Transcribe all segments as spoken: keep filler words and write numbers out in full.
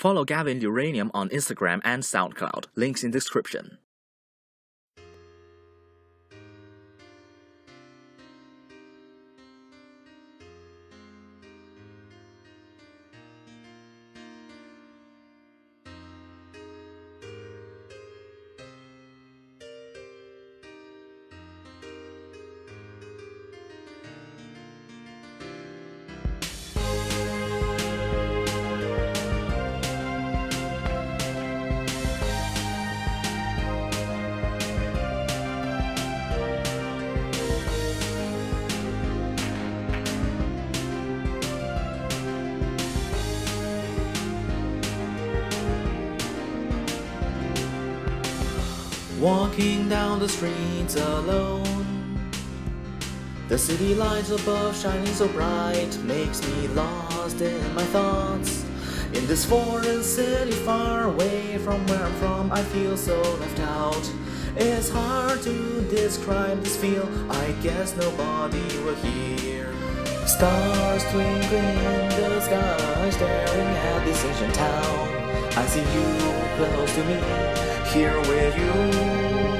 Follow Gavin Uranium on Instagram and SoundCloud. Links in description. Walking down the streets alone, the city lights above shining so bright makes me lost in my thoughts. In this foreign city far away from where I'm from, I feel so left out. It's hard to describe this feel, I guess nobody will hear. Stars twinkling in the sky, staring at this ancient town. I see you close to me, here with you.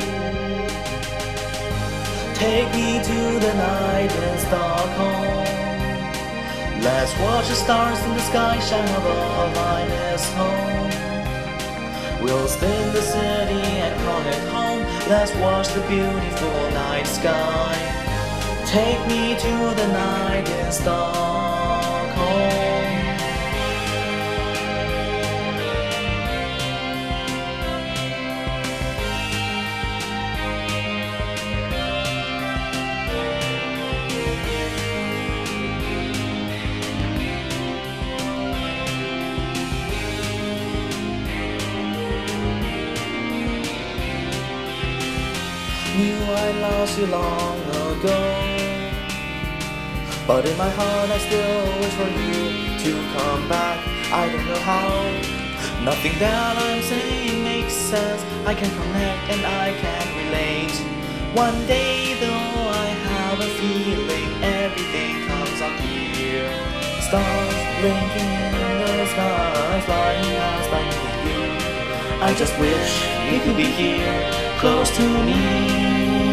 Take me to the night in Stockholm. Let's watch the stars in the sky shine above. I miss home. We'll stay in the city and call it home. Let's watch the beautiful night sky. Take me to the night in Stockholm. Knew I lost you long ago, but in my heart I still wish for you to come back. I don't know how, nothing that I'm saying makes sense. I can connect and I can relate. One day though I have a feeling everything comes up here. Stars blinking in the sky, flying past like you. I just wish you could be here, close to me.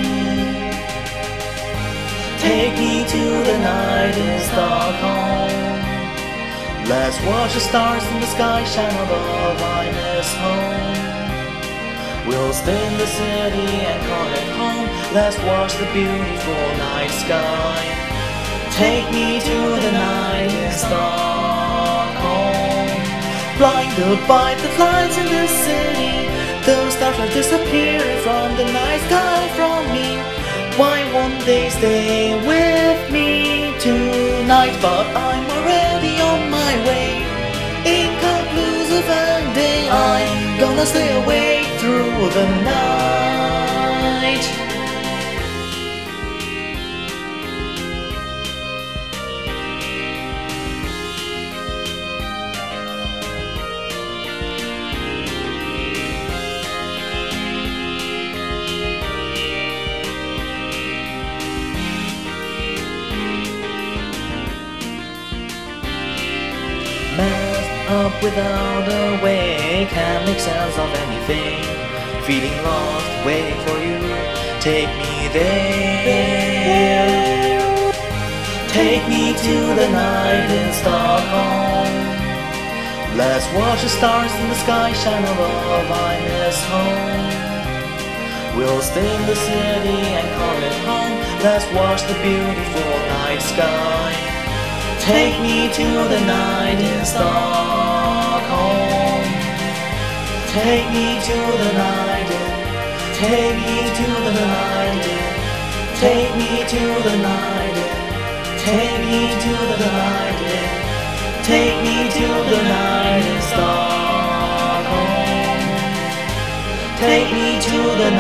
Take me to the night in Stockholm. Let's watch the stars in the sky shine above. I miss home. We'll stay in the city and call it home. Let's watch the beautiful night sky. Take me to the night in Stockholm. Blinded by the lights in the city, those stars are disappearing from the night sky from me. Why won't they stay with me tonight? But I'm already on my way. Inconclusive ending, I'm gonna stay awake through the night. Messed up without a way, can't make sense of anything. Feeling lost, waiting for you, take me there. Take me to the night in Stockholm. Let's watch the stars in the sky shine above. I miss home. We'll stay in the city and call it home. Let's watch the beautiful night sky. Take me to the night in Stockholm. Take me to the night in. Take me to the night in. Take me to the night in. Take me to the night in. Take me to the night in Stockholm. Take me to the